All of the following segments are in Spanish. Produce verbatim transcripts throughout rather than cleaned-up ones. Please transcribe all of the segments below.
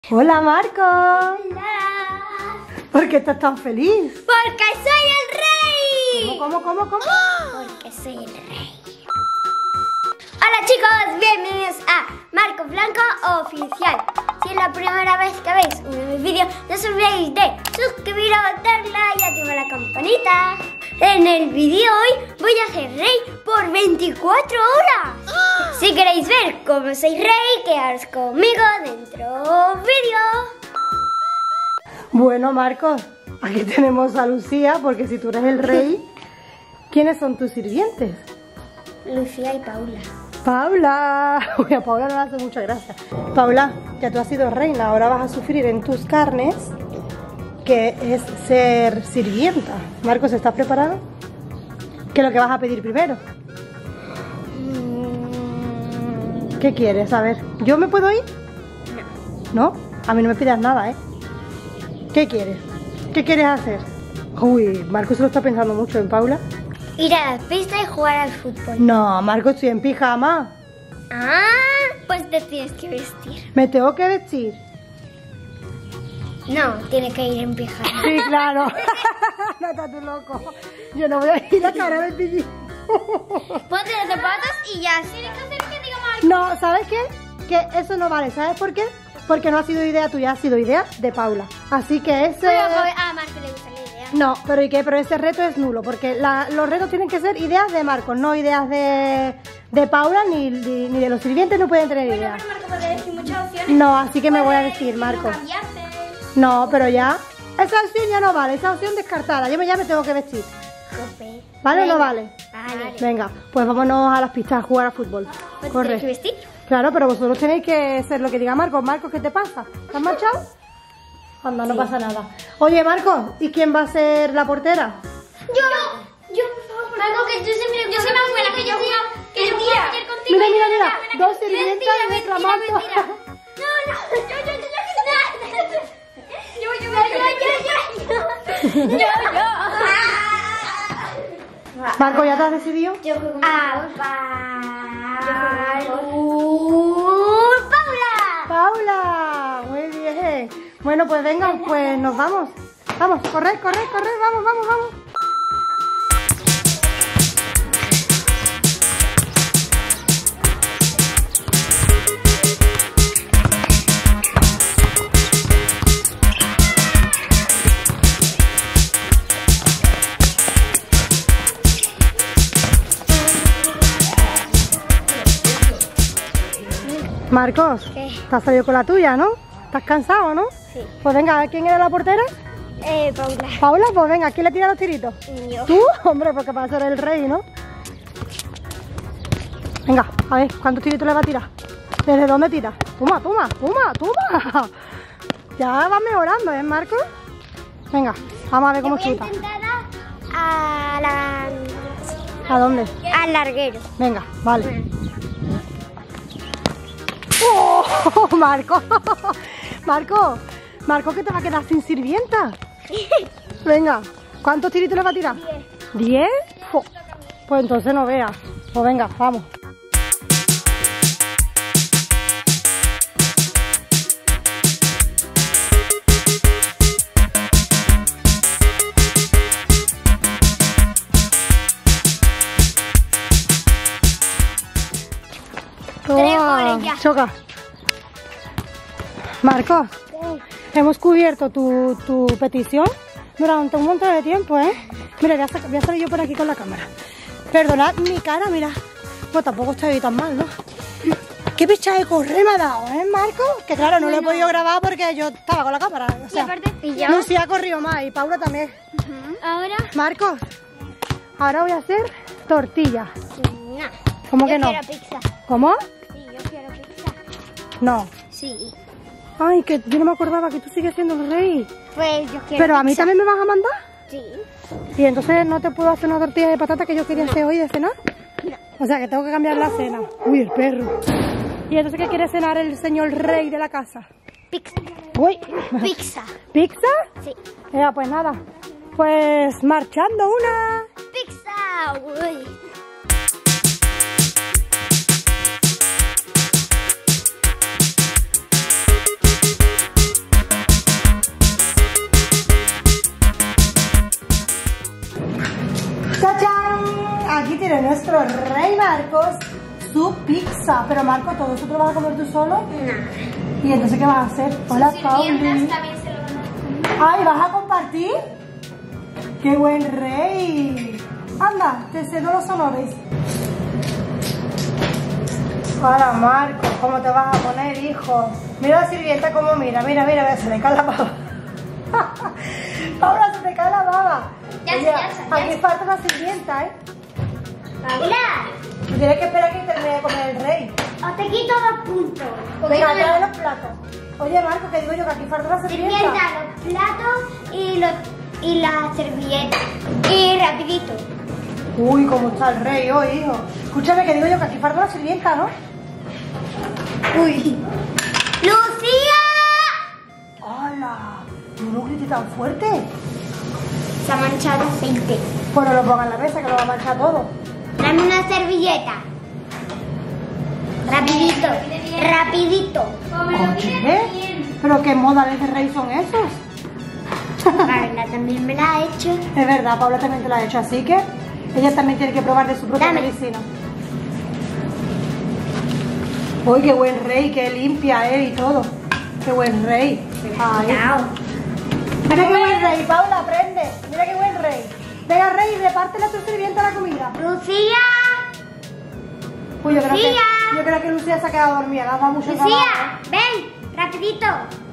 Hola, Marco. Hola. ¿Por qué estás tan feliz? Porque soy el rey. ¿Cómo, cómo, cómo, cómo? Porque soy el rey. Hola chicos, bienvenidos a Marco Blanco Oficial. Si es la primera vez que veis uno de mis vídeos, no os olvidéis de suscribiros, darle like y activar la campanita. En el vídeo hoy voy a ser rey por veinticuatro horas. Si queréis ver cómo soy rey, quedaros conmigo dentro vídeo. Bueno, Marcos, aquí tenemos a Lucía, porque si tú eres el rey, ¿quiénes son tus sirvientes? Lucía y Paula. Paula. Uy, a Paula no le hace mucha gracia. Paula, ya tú has sido reina, ahora vas a sufrir en tus carnes, que es ser sirvienta. Marcos, ¿estás preparado? ¿Qué es lo que vas a pedir primero? ¿Qué quieres? A ver, ¿yo me puedo ir? No. ¿No? A mí no me pidas nada, ¿eh? ¿Qué quieres? ¿Qué quieres hacer? Uy, Marcos se lo está pensando mucho en Paula. Ir a la pista y jugar al fútbol. No, Marcos, estoy en pijama. Ah, pues te tienes que vestir. ¿Me tengo que vestir? No, tienes que ir en pijama. Sí, claro. No estás tú loco. Yo no voy a ir a cara de pillín. Ponte los zapatos y ya. Tienes que hacer que diga Marco. No, ¿sabes qué? Que eso no vale. ¿Sabes por qué? Porque no ha sido idea tuya, ha sido idea de Paula. Así que ese... Pero a Marco le gusta la idea. No, pero ¿y qué? Pero ese reto es nulo, porque la, los retos tienen que ser ideas de Marcos, no ideas de, de Paula, ni, ni, ni de los sirvientes no pueden tener Bueno, ideas. pero Marco puede decir muchas opciones. No, así que me voy a Puede vestir, decir Marcos. no cambiarse. No, pero ya. Esa opción ya no vale, esa opción descartada. Yo me, ya me tengo que vestir. Jope. ¿Vale o no Venga. vale? Vale. Venga, pues vámonos a las pistas a jugar a fútbol. Pues Corre. tienes que vestir. Claro, pero vosotros tenéis que ser lo que diga Marcos. Marcos, ¿qué te pasa? ¿Te has marchado? Anda, no pasa nada. Oye, Marcos, ¿y quién va a ser la portera? Yo. Yo, por favor. Marco, que yo siempre. Yo soy más buena, que yo juego. Que yo juego ayer contigo. Mira, mira, y mira. mentira, Dos mentira, sirvientas mentira, reclamando. mentira. No, no. Yo, yo, yo, yo. Yo, yo, yo, yo, yo, yo. Yo, yo. Marco, ¿ya te has decidido? Yo juego con Paula. Paula, muy bien. Bueno, pues venga, pues nos vamos. Vamos, corre, corre, corre, vamos, vamos, vamos. Marcos, ¿Qué? te has salido con la tuya, ¿no? ¿Estás cansado, no? Sí. Pues venga, ¿quién era la portera? Eh, Paula. Paula, pues venga, ¿quién le tira los tiritos? Yo. ¿Tú? Hombre, porque para ser el rey, ¿no? Venga, a ver, ¿cuántos tiritos le va a tirar? ¿Desde dónde tira? Toma, toma, toma, toma. Ya va mejorando, ¿eh, Marcos? Venga, vamos a ver cómo Yo voy a chuta. intentar a la... ¿A dónde? al larguero. Venga, vale. ¡Oh, Marco! Marco, Marco, que te va a quedar sin sirvienta. Venga, ¿cuántos tiritos le va a tirar? Diez. ¿Diez? Jo, pues entonces no veas. Pues venga, vamos. Tres Toma, goles ya. choca. Marcos, hemos cubierto tu, tu petición durante un montón de tiempo, ¿eh? Mira, voy a, sacar- voy a salir yo por aquí con la cámara. Perdonad mi cara, mira. Pues tampoco estoy tan mal, ¿no? ¿Qué picha de correr me ha dado, eh, Marcos? Que claro, no lo he podido grabar porque yo estaba con la cámara. O sea, aparte, ¿y yo? Lucía ha corrido más y Paula también. Ahora... Marcos, ahora voy a hacer tortilla. No. ¿Cómo Yo que no? quiero pizza. ¿Cómo? Sí, yo quiero pizza. No. Sí. Ay, que yo no me acordaba que tú sigues siendo el rey. Pues yo quiero Pero a mí pizza. también me vas a mandar. Sí. Y entonces no te puedo hacer una tortilla de patata que yo quería hacer hoy de cenar. O sea que tengo que cambiar la cena. Uy, el perro. ¿Y entonces qué quiere cenar el señor rey de la casa? Pizza. Uy. Pizza. ¿Pizza? Sí. Ya, pues nada. Pues marchando una. Pizza. Uy. quiere nuestro rey Marcos su pizza. Pero Marco, ¿todo eso te lo vas a comer tú solo? No. ¿Y entonces qué vas a hacer? Hola, Pauli. También se lo van a comer. Ay, ¿vas a compartir? ¡Qué buen rey! Anda, te cedo los honores. Hola, Marco, ¿cómo te vas a poner, hijo? Mira la sirvienta como mira, mira, mira, mira, se le cae la baba. Ahora se te cae la baba. Ya Oye, sé, ya sé, ya aquí sé. falta una sirvienta, ¿eh? Paula, Tú tienes que esperar a que termine de comer el rey. os te quito dos puntos. Venga, Porque trae los platos. Oye, Marco, que digo yo que aquí falta una sirvienta. sirvienta, los platos y, los, y la servilleta. Y rapidito. Uy, cómo está el rey hoy, hijo. Escúchame, que digo yo que aquí falta una sirvienta, ¿no? Uy. ¡Lucía! ¡Hala! No lo grites tan fuerte. Se ha manchado aceite. Pues no lo pongas en la mesa, que lo va a manchar todo. Dame una servilleta. Rapidito, rapidito. Oye, ¿pero qué modales de rey son esos? Paula también me la ha hecho. Es verdad, Paula también te lo ha hecho, así que ella también tiene que probar de su propia Dame. medicina. Uy, qué buen rey, qué limpia él y todo. Qué buen rey. Ay. Cuidado. Mira qué buen rey, Paula, aprende. Mira qué buen rey. Venga, rey, repártele a tu sirvienta la comida. Lucía, Uy, yo creo que, Lucía. yo creo que Lucía se ha quedado dormida, le ha dado mucho trabajo. Lucía, ven, rapidito.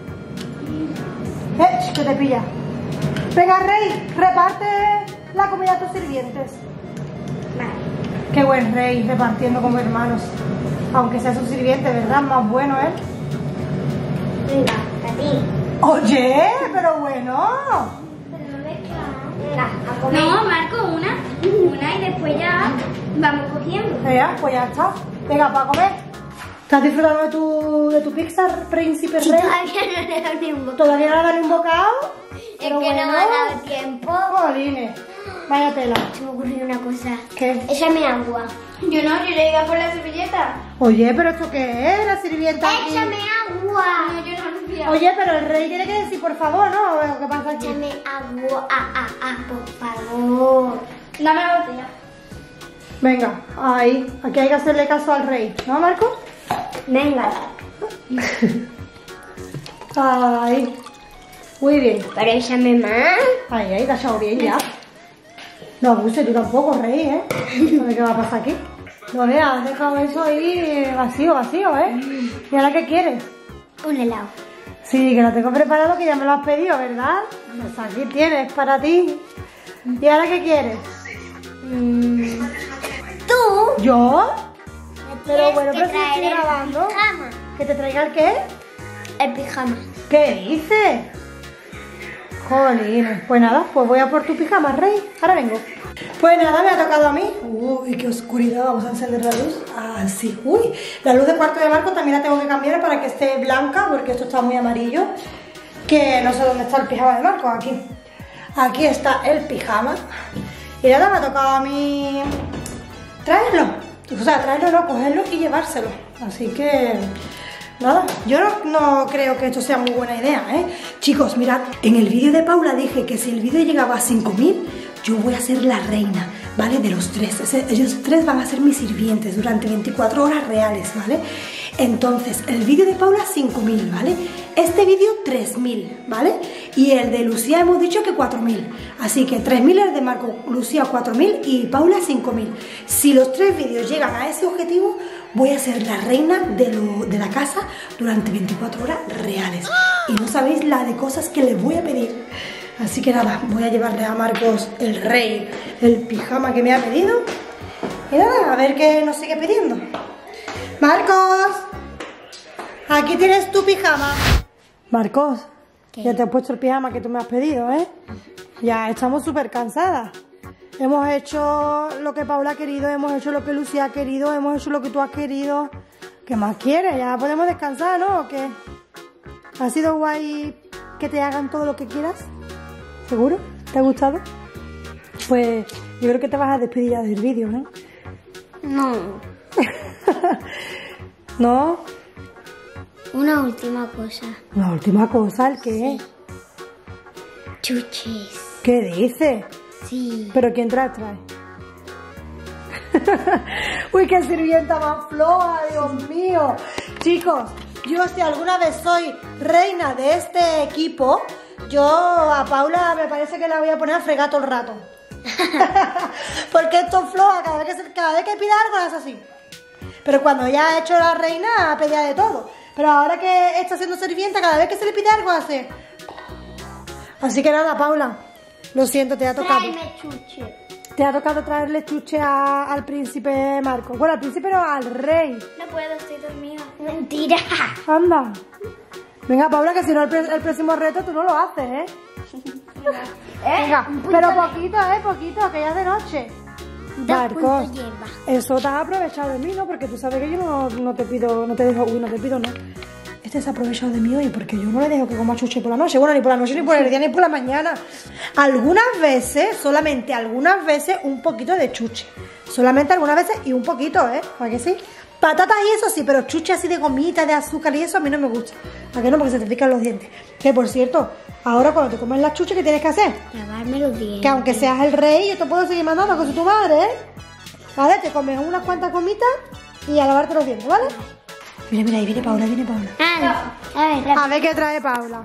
Eh, ch, que te pilla. Venga, rey, reparte la comida a tus sirvientes. Vale. Qué buen rey, repartiendo como hermanos. Aunque sea su sirviente, ¿verdad? Más bueno, ¿eh? Venga, para ti. Oye, pero bueno. Venga, a comer. No, Marco, una. Una y después ya vamos cogiendo. Venga, pues ya está. Venga, para comer. ¿Estás disfrutando de tu, de tu pizza, príncipe Y rey? todavía no le he dado ni un bocado. ¿Todavía no le has dado ni un bocado? Es Pero que bueno. no me ha dado tiempo. Jolines, vaya tela. Se me ocurrió una cosa. ¿Qué? Échame agua. Yo no, yo le iba por la servilleta. Oye, ¿pero esto qué es? La sirvienta aquí. Échame agua. No, yo no, Lucía. Oye, pero el rey tiene que decir por favor, ¿no? ¿Qué pasa aquí? Échame agua, ah, ah, ah, por favor. Dame la botella. Venga, ahí. Aquí hay que hacerle caso al rey, ¿no, Marco? Venga. Ay. Muy bien. Pero échame más. Ahí, ahí, te has echado bien ya. No abuses, tú tampoco, rey, ¿eh? A ver qué va a pasar aquí. No veas, has dejado eso ahí vacío, vacío, ¿eh? ¿Y ahora qué quieres? Un helado. Sí, que lo tengo preparado, que ya me lo has pedido, ¿verdad? Pues aquí tienes, para ti. ¿Y ahora qué quieres? Mm. ¿Tú? ¿Yo? Me Pero tienes bueno, que pero si traer estoy el grabando. pijama. ¿Que te traiga el qué? El pijama. ¿Qué dices? Jolines, pues nada, pues voy a por tu pijama, rey. Ahora vengo. Pues nada, me ha tocado a mí. Uy, qué oscuridad, vamos a encender la luz. Ah, sí, uy, la luz de cuarto de Marco también la tengo que cambiar para que esté blanca, porque esto está muy amarillo. Que no sé dónde está el pijama de Marco, aquí. Aquí está el pijama. Y nada, me ha tocado a mí traerlo. O sea, traerlo no, cogerlo y llevárselo. Así que... nada, yo no, no creo que esto sea muy buena idea, ¿eh? Chicos, mirad, en el vídeo de Paula dije que si el vídeo llegaba a cinco mil, yo voy a ser la reina, ¿vale? De los tres. Ese, ellos tres van a ser mis sirvientes durante veinticuatro horas reales, ¿vale? Entonces, el vídeo de Paula cinco mil, ¿vale? Este vídeo tres mil, ¿vale? Y el de Lucía hemos dicho que cuatro mil. Así que tres mil el de Marco, Lucía cuatro mil y Paula cinco mil. Si los tres vídeos llegan a ese objetivo, voy a ser la reina de, lo, de la casa durante veinticuatro horas reales. Y no sabéis la de cosas que les voy a pedir. Así que nada, voy a llevarle a Marcos el rey, el pijama que me ha pedido. Y nada, a ver qué nos sigue pidiendo. Marcos, aquí tienes tu pijama. Marcos, ¿qué? ya te he puesto el pijama que tú me has pedido, ¿eh? Ya estamos súper cansadas. Hemos hecho lo que Paula ha querido, hemos hecho lo que Lucía ha querido, hemos hecho lo que tú has querido. ¿Qué más quieres? Ya podemos descansar, ¿no? ¿O qué? ¿Ha sido guay que te hagan todo lo que quieras? ¿Seguro? ¿Te ha gustado? Pues yo creo que te vas a despedir ya del vídeo, ¿no? No. ¿No? Una última cosa. La última cosa, ¿el qué? Chuches. ¿Qué dices? Sí. ¿Pero quién te las trae? Uy, qué sirvienta más floja, Dios mío. Chicos, yo si alguna vez soy reina de este equipo, yo a Paula me parece que la voy a poner a fregar todo el rato. Porque esto es floja, cada vez que, cada vez que pida algo la hace así. Pero cuando ya ha hecho la reina, pedía de todo. Pero ahora que está siendo sirvienta, cada vez que se le pide algo hace. Así que nada, Paula, lo siento, te ha tocado. Tráeme chuche. Te ha tocado traerle chuche a, al príncipe Marco. Bueno, al príncipe no, al rey. No puedo, estoy dormida. Mentira. Anda. Venga, Paula, que si no el, el próximo reto tú no lo haces, ¿eh? ¿Eh? Venga, pero poquito, ¿eh? Poquito, que ya es de noche. Marcos, eso te has aprovechado de mí, ¿no? Porque tú sabes que yo no, no te pido, no te dejo, uy, no te pido, no. Este se ha aprovechado de mí hoy porque yo no le dejo que coma chuche por la noche. Bueno, ni por la noche, ni por el día, ni por la mañana. Algunas veces, solamente algunas veces, un poquito de chuche. Solamente algunas veces y un poquito, ¿eh? ¿Para que sí? Patatas y eso sí, pero chuche así de gomita, de azúcar y eso a mí no me gusta. ¿Para qué no? Porque se te pican los dientes. Que por cierto, ahora cuando te comes la chuche, ¿qué tienes que hacer? Lavarme los dientes. Que aunque seas el rey, yo te puedo seguir mandando con tu madre, ¿eh? Vale, te comes unas cuantas gomitas y a lavarte los dientes, ¿vale? Mira, mira, ahí viene Paula, viene Paula. Ah, no. A ver, A ver qué trae Paula.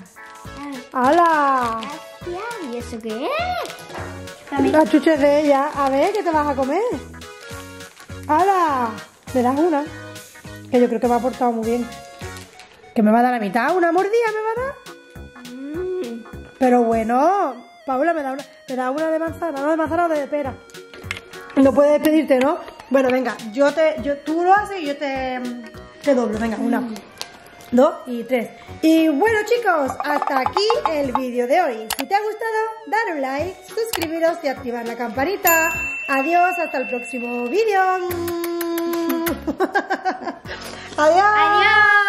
¡Hala! ¿y eso qué es? La chuche de ella. A ver, ¿qué te vas a comer? ¡Hala! ¿Me das una? Que yo creo que me ha portado muy bien. ¿Que me va a dar la mitad? ¿Una mordida me va a dar? Mm. Pero bueno, Paula, me da una, me da una de manzana, no de manzana o de pera. No puedes despedirte, ¿no? Bueno, venga, yo te, yo, tú lo haces y yo te, te doblo. Venga, una, dos y tres. Y bueno, chicos, hasta aquí el vídeo de hoy. Si te ha gustado, dar un like, suscribiros y activar la campanita. Adiós, hasta el próximo vídeo. Adiós. Adiós.